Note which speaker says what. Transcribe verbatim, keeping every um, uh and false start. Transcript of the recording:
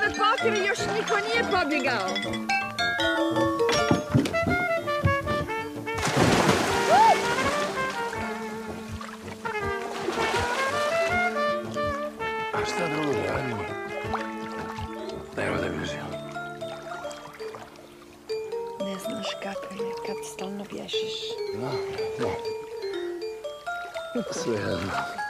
Speaker 1: od pokri još niko nije pobjegao.
Speaker 2: A šta drugo da radimo? Nema da bježimo.
Speaker 1: Ne znaš kako je kad stalno bježiš.
Speaker 2: No, no. Sve jedno.